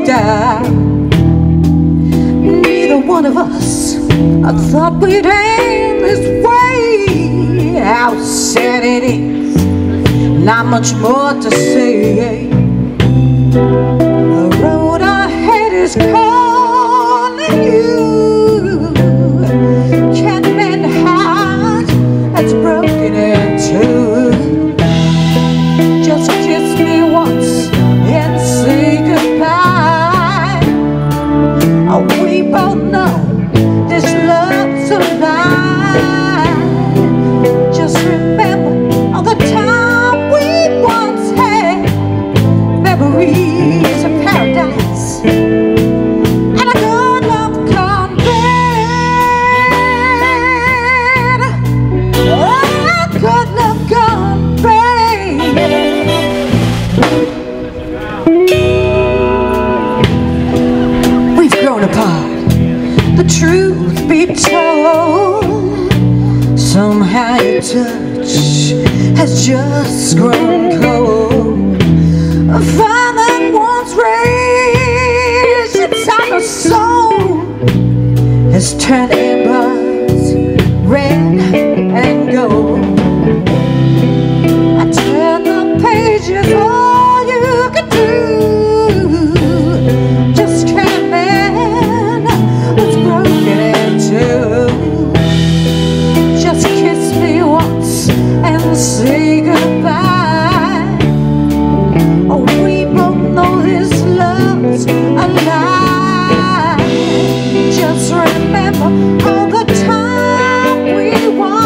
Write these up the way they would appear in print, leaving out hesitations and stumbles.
down. Neither one of us, I thought we'd end this way. How sad it is, not much more to say. The road ahead is calling you. Can't mend a heart that's broken in two. Just kiss me once and say goodbye. Oh, we both know this love's a lie. Just remember all the time we once had, memories of paradise, and a good love gone bad. Oh, good love gone bad. We've grown apart, the truth be told. Somehow your touch has just grown cold. A fire that once raged inside my soul has turned embers red and gold. I turn the pages, all you could do. Just can't mend what's broken in two. Just kiss me once and say goodbye. Oh, we both know this love's a lie. Just remember all the time we once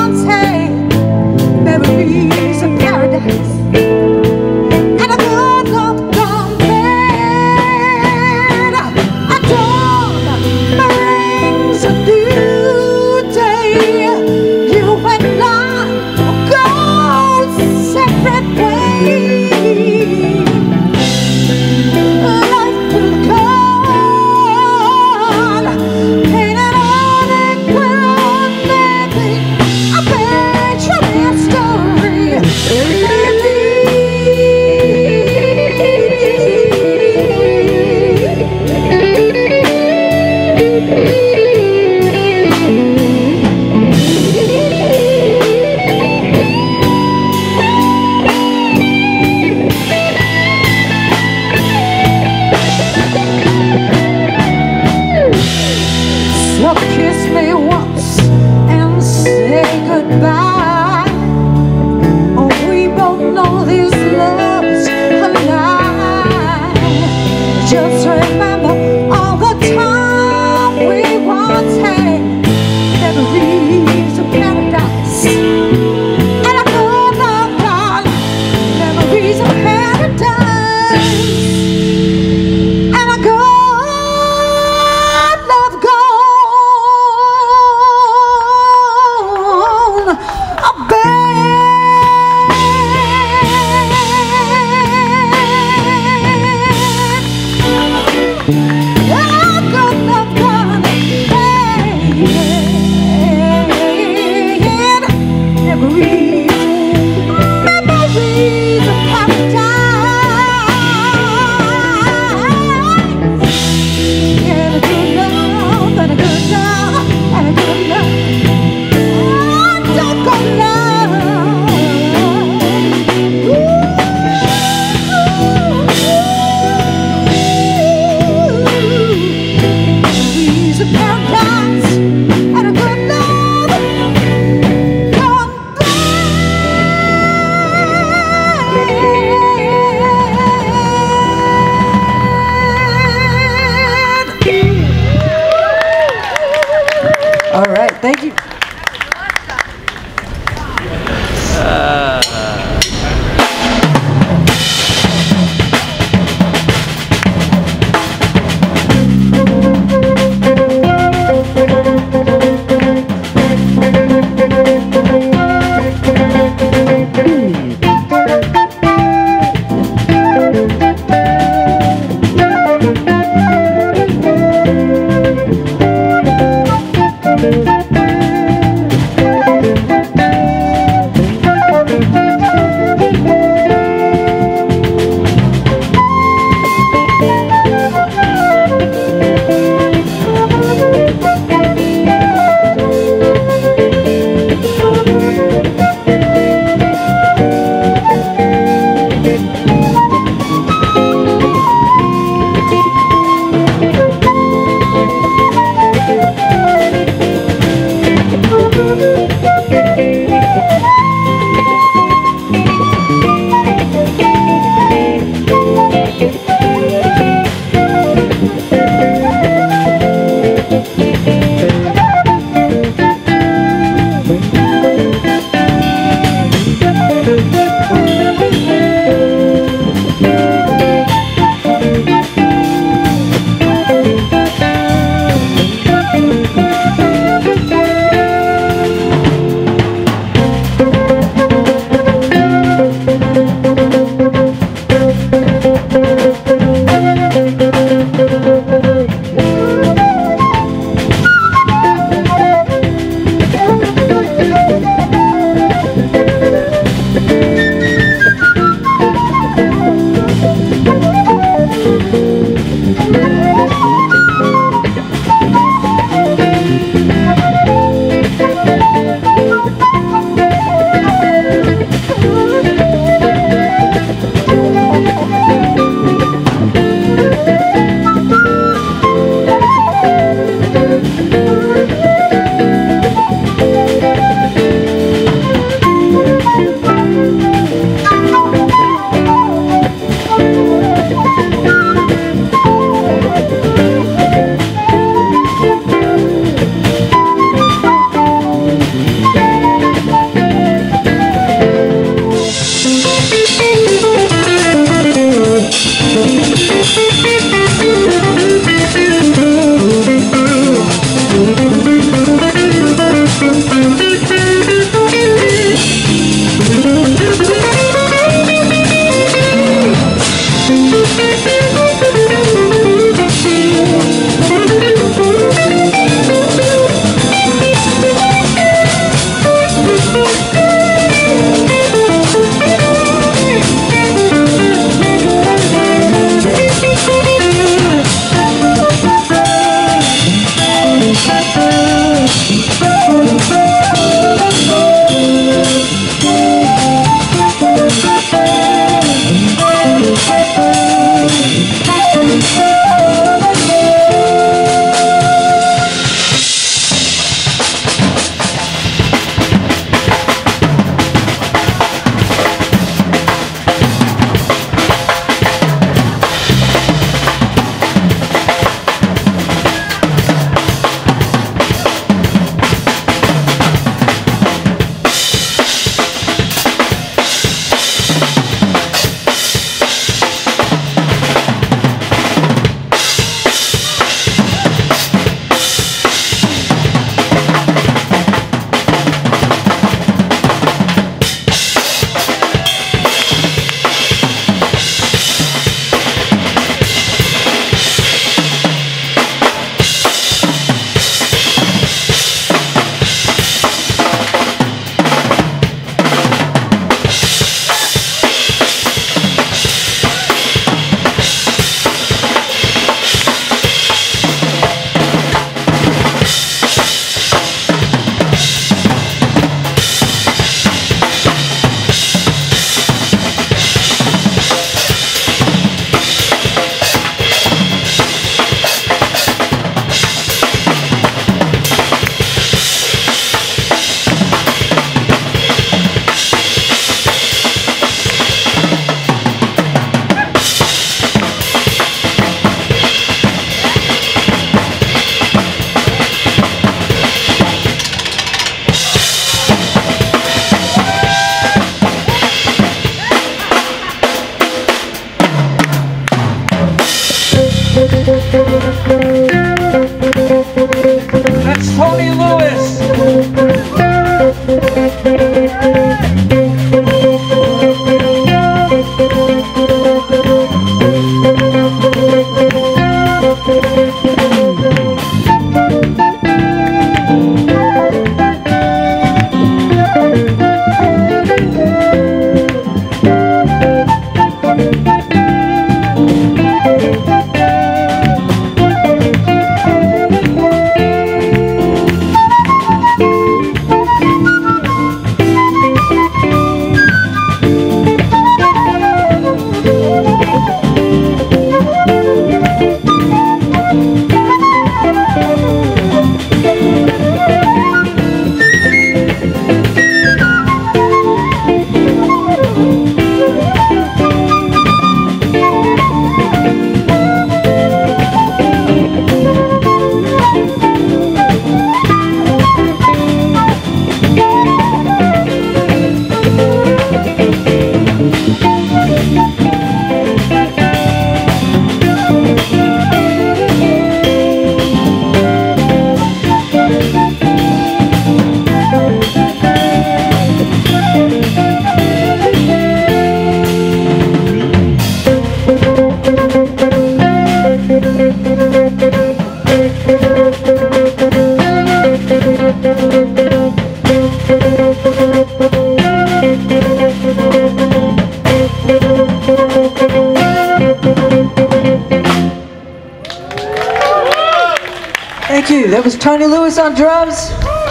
That was Tony Lewis on drums,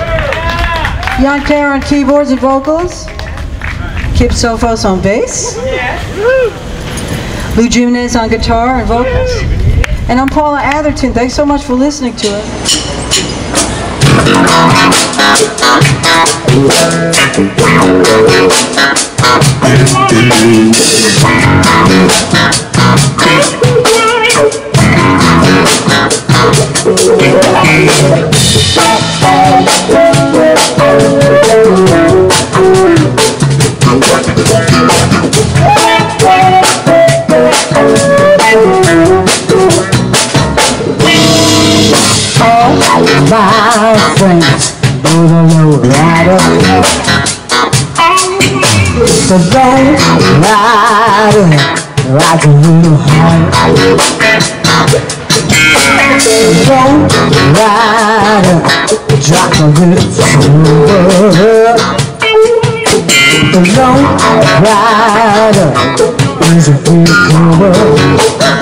Jan Clare on keyboards and vocals, Kip Sophos on bass, Lou Jimenez on guitar and vocals, and I'm Paula Atherton. Thanks so much for listening to us. rider, ride a little higher. Low rider, drop a little slower. The low rider is a big cover.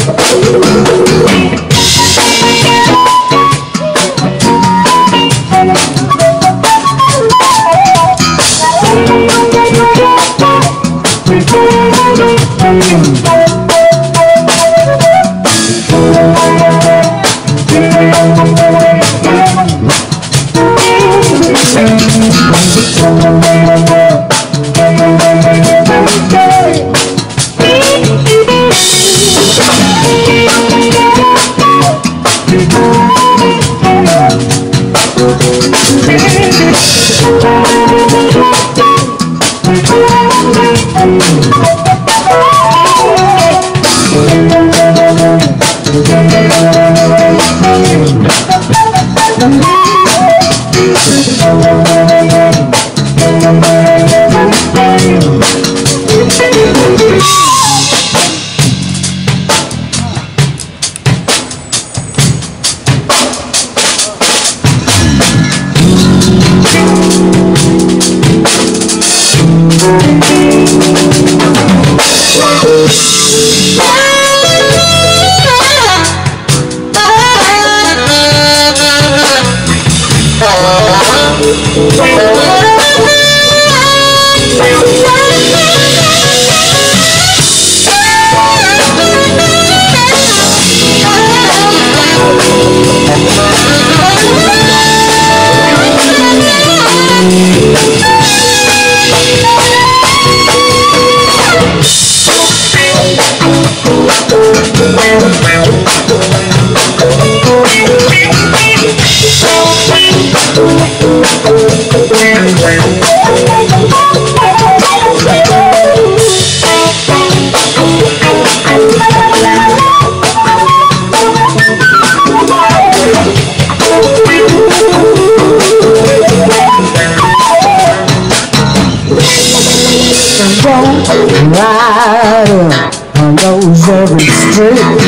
Rider on those every street.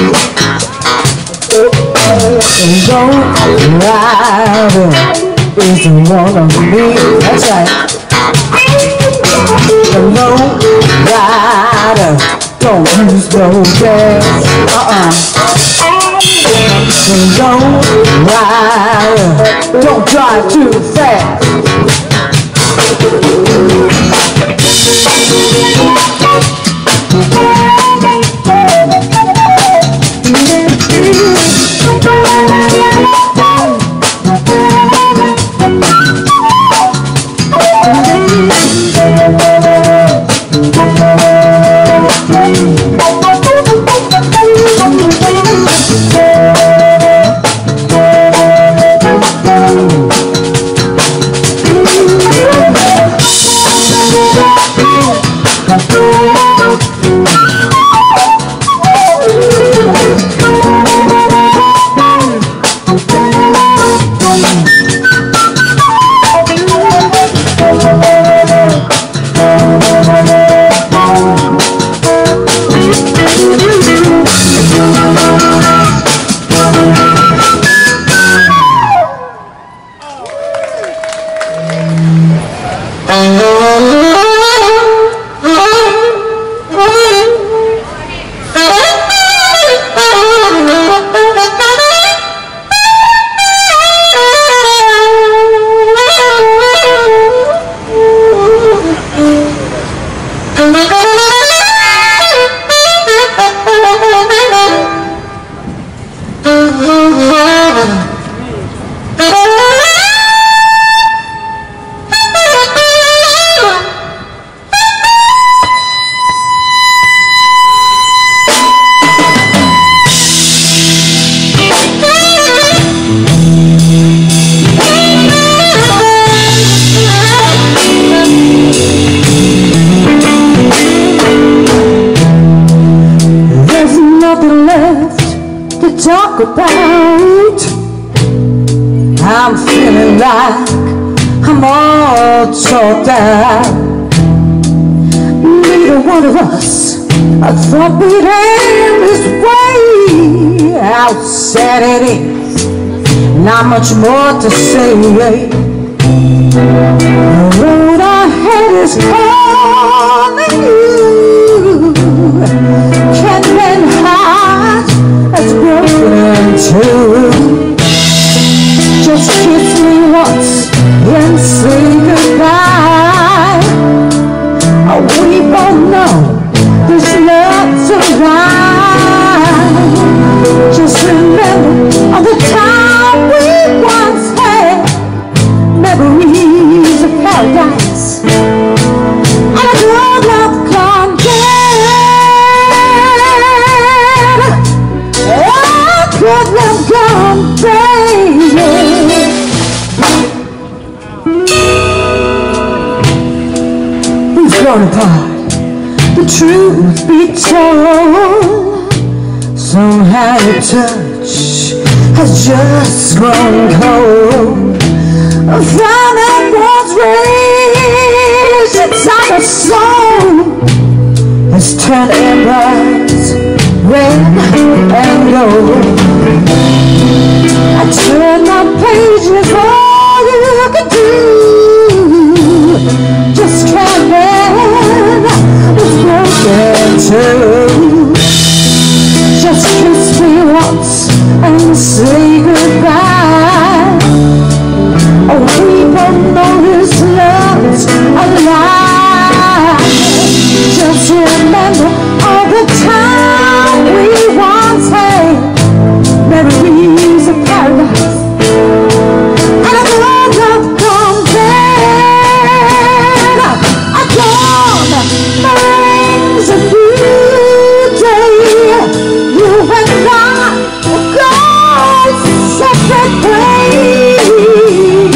The low rider is the one of me. That's right. The low rider don't use no gas. The low rider don't drive too fast. Talk about. I'm feeling like I'm all talked out. both of us, I thought we'd end this way. How sad it is, not much more to say. The road ahead is calling you. Can't mend heart that's broken in two. Just kiss me once and say goodbye. We both know this love's a lie. Just remember all the time we once had, memories of paradise, and a good love gone dead. A good love gone bad. We've grown apart, the truth be told. Somehow your touch has just grown cold. A fire that once raged inside my soul has turned embers red and gold. I turned my pages, all you could do. Just can't mend this broken too. Just kiss me once and say goodbye. Oh, we both know this love's a lie. Just remember all the time we once had, memories of paradise, and a good love gone bad. A dawn brings a new day. You and I will go separate ways.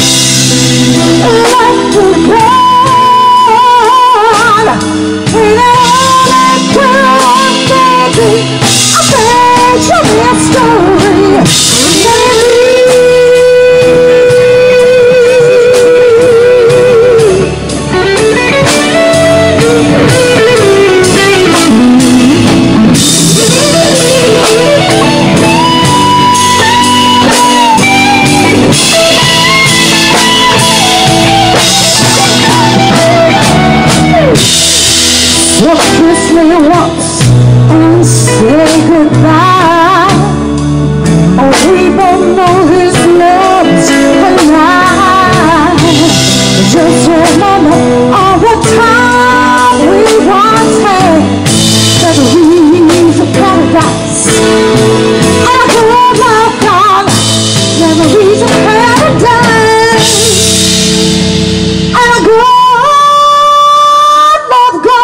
Life will go on, and all that could be. I bet you me a story. So kiss me once and say goodbye. Oh, we both know this love's a lie. Just remember all the time we once had, memories of paradise, and a good love gone, memories of paradise, and a good love gone.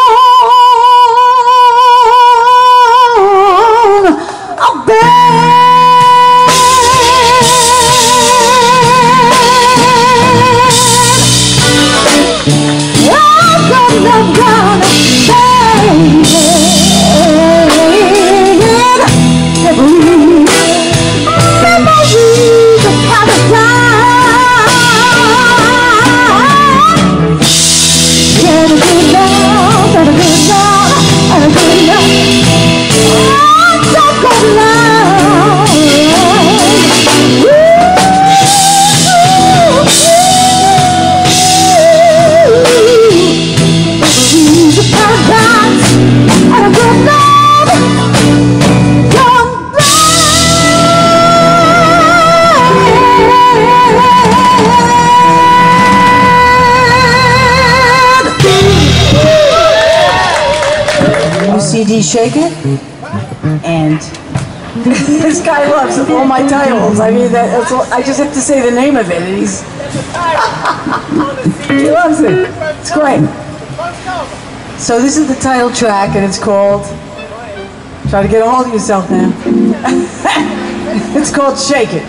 CD Shake It, and this guy loves all my titles. I mean, that's all, I just have to say the name of it, and he's he loves it. It's great. So this is the title track, and it's called, try to get a hold of yourself now. It's called Shake It.